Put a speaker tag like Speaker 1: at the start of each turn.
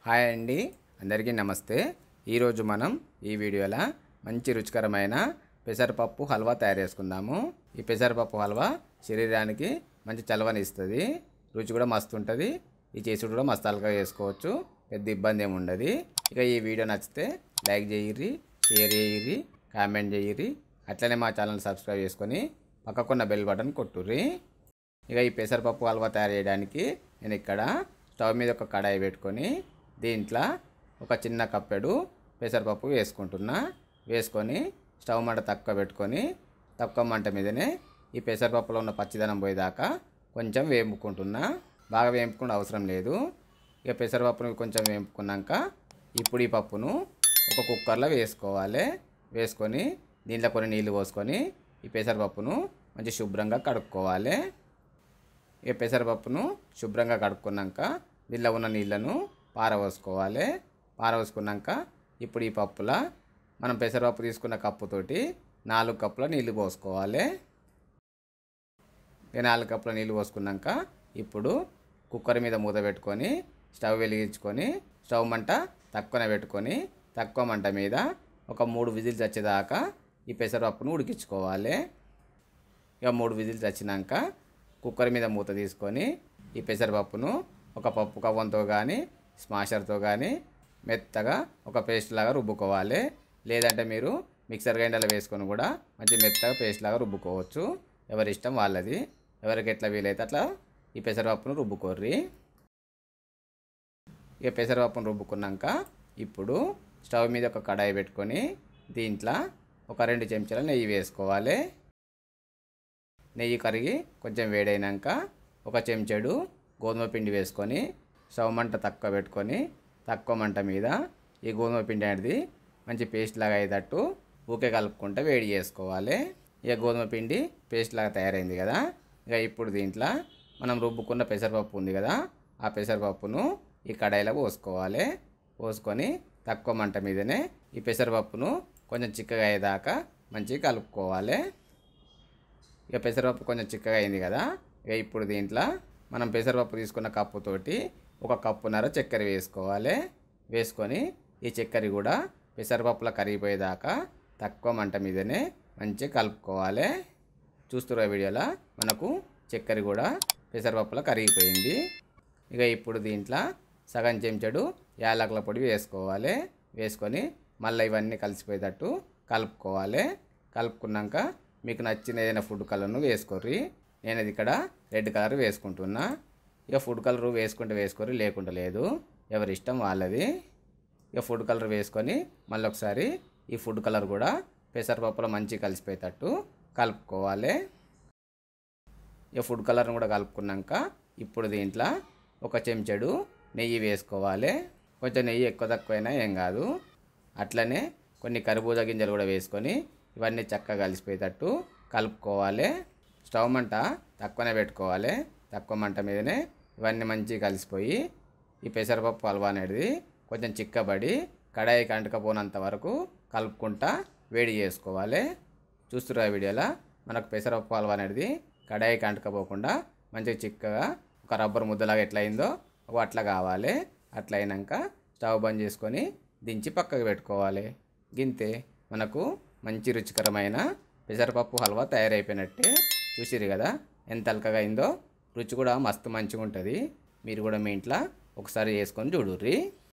Speaker 1: Hi అండి, అందరికీ నమస్తే. ఈరోజు మనం ఈ వీడియోలో మంచి రుచికరమైన పెసరపప్పు హల్వా తయారు చేసుకుందాము. ఈ పెసరపప్పు హల్వా శరీరానికి మంచి చలవని ఇస్తుంది. రుచి కూడా మస్తు ఉంటుంది. ఈ చేసుడు కూడా మస్తు అలగా చేసుకోవచ్చు, పెద్ద ఇబ్బంది ఏమి ఉండదు. ఇక ఈ వీడియో నచ్చితే లైక్ చేయిర్రి, షేర్ చేయిర్రి, కామెంట్ చేయిర్రి. అట్లనే మా ఛానల్ సబ్స్క్రైబ్ చేసుకొని పక్కకున్న బెల్ బటన్ కొట్టుర్రి. ఇక ఈ పెసరపప్పు హల్వా తయారు చేయడానికి నేను ఇక్కడ స్టవ్ మీద ఒక కడాయి పెట్టుకొని దీంట్లో ఒక చిన్న కప్పెడు పెసరపప్పు వేసుకుంటున్నా. వేసుకొని స్టవ్ మంట తక్కువ పెట్టుకొని తక్కువ మంట మీదనే ఈ పెసరపప్పులో ఉన్న పచ్చిదనం పోయేదాకా కొంచెం వేపుకుంటున్నా. బాగా వేపుకునే అవసరం లేదు. ఇక పెసరపప్పును కొంచెం వేపుకున్నాక ఇప్పుడు ఈ పప్పును ఒక కుక్కర్లో వేసుకోవాలి. వేసుకొని దీంట్లో కొన్ని నీళ్లు పోసుకొని ఈ పెసరపప్పును మంచి శుభ్రంగా కడుక్కోవాలి. ఈ పెసరపప్పును శుభ్రంగా కడుక్కున్నాక దీనిలో ఉన్న నీళ్ళను పారవోసుకోవాలి. పారవోసుకున్నాక ఇప్పుడు ఈ పప్పులా మనం పెసరపప్పు తీసుకున్న కప్పుతోటి 4 కప్పుల నీళ్లు పోసుకోవాలి. ఈ 4 కప్పుల నీళ్లు పోసుకున్నాక ఇప్పుడు కుక్కర్ మీద మూత పెట్టుకొని స్టవ్ వెలిగించుకొని స్టవ్ మంట తక్కువనే పెట్టుకొని తక్కువ మంట మీద ఒక 3 విజిల్స్ వచ్చేదాకా ఈ పెసరపప్పును ఉడికించుకోవాలి. ఇక 3 విజిల్స్ వచ్చినాక కుక్కర్ మీద మూత తీసుకొని ఈ పెసరపప్పును ఒక పప్పు కవ్వంతో కానీ స్మాషర్తో కానీ మెత్తగా ఒక పేస్ట్ లాగా రుబ్బుకోవాలి. లేదంటే మీరు మిక్సర్ గ్రైండర్లో వేసుకొని కూడా మంచి మెత్తగా పేస్ట్ లాగా రుబ్బుకోవచ్చు. ఎవరి ఇష్టం వాళ్ళది, ఎవరికి ఎట్లా వీలైతే అట్లా ఈ పెసరపప్పును రుబ్బుకోర్రి. ఇక పెసరపప్పును రుబ్బుకున్నాక ఇప్పుడు స్టవ్ మీద ఒక కడాయి పెట్టుకొని దీంట్లో ఒక 2 చెంచాల నెయ్యి వేసుకోవాలి. నెయ్యి కరిగి కొంచెం వేడైనాక ఒక చెంచాడు గోధుమ పిండి వేసుకొని స్టవ్ మంట తక్కువ పెట్టుకొని తక్కువ మంట మీద ఈ గోధుమ పిండి అనేది మంచి పేస్ట్ లాగా అయ్యేటట్టు ఊకే కలుపుకుంటూ వేడి చేసుకోవాలి. ఇక గోధుమ పిండి పేస్ట్ లాగా తయారైంది కదా. ఇక ఇప్పుడు దీంట్లో మనం రుబ్బుకున్న పెసరపప్పు ఉంది కదా, ఆ పెసరపప్పును ఈ కడాయిలో పోసుకోవాలి. పోసుకొని తక్కువ మంట మీదనే ఈ పెసరపప్పును కొంచెం చిక్కగా అయ్యేదాకా మంచిగా కలుపుకోవాలి. ఇక పెసరపప్పు కొంచెం చిక్కగా అయింది కదా. ఇక ఇప్పుడు దీంట్లో మనం పెసరపప్పు తీసుకున్న కప్పుతోటి 1 కప్పున్నర చక్కెర వేసుకోవాలి. వేసుకొని ఈ చక్కెర కూడా పెసరపప్పులో కరిగిపోయేదాకా తక్కువ మంట మీదనే మంచిగా కలుపుకోవాలి. చూస్తున్న వీడియోలో మనకు చక్కెర కూడా పెసరపప్పులో కరిగిపోయింది. ఇక ఇప్పుడు దీంట్లో సగం చెంచాడు యాలకుల పొడి వేసుకోవాలి. వేసుకొని మళ్ళీ ఇవన్నీ కలిసిపోయేటట్టు కలుపుకోవాలి. కలుపుకున్నాక మీకు నచ్చిన ఏదైనా ఫుడ్ కలర్ను వేసుకోర్రి. నేను ఇది ఇక్కడ రెడ్ కలర్ వేసుకుంటున్నా. ఇక ఫుడ్ కలర్ వేసుకుంటే వేసుకోర్రి, లేకుంటే లేదు, ఎవరి ఇష్టం వాళ్ళది. ఇక ఫుడ్ కలర్ వేసుకొని మళ్ళీ ఒకసారి ఈ ఫుడ్ కలర్ కూడా పెసరపప్పులో మంచిగా కలిసిపోయేటట్టు కలుపుకోవాలి. ఇక ఫుడ్ కలర్ను కూడా కలుపుకున్నాక ఇప్పుడు దీంట్లో ఒక చెంచాడు నెయ్యి వేసుకోవాలి. కొంచెం నెయ్యి ఎక్కువ తక్కువైనా ఏం కాదు. అట్లనే కొన్ని కర్బూజా గింజలు కూడా వేసుకొని ఇవన్నీ చక్కగా కలిసిపోయేటట్టు కలుపుకోవాలి. స్టవ్ మంట తక్కువనే పెట్టుకోవాలి. తక్కువ మంట మీదనే ఇవన్నీ మంచిగా కలిసిపోయి ఈ పెసరపప్పు హల్వా అనేది కొంచెం చిక్కబడి కడాయికి అంటుకపోనంత వరకు కలుపుకుంటా వేడి చేసుకోవాలి. చూస్తున్న వీడియోలో మనకు పెసరపప్పు హల్వా అనేది కడాయికి అంటుకపోకుండా మంచిగా చిక్కగా ఒక రబ్బర్ ముద్దలాగా ఎట్లా అయిందో అట్లా కావాలి. అట్లా అయినాక స్టవ్ బంద్ చేసుకొని దించి పక్కకు పెట్టుకోవాలి. గింతే మనకు మంచి రుచికరమైన పెసరపప్పు హల్వా తయారైపోయినట్టే. చూసిరు కదా ఎంత అల్కగా అయిందో. రుచి కూడా మస్తు మంచిగా ఉంటుంది. మీరు కూడా మీ ఇంట్లో ఒకసారి చేసుకొని చూడుర్రి.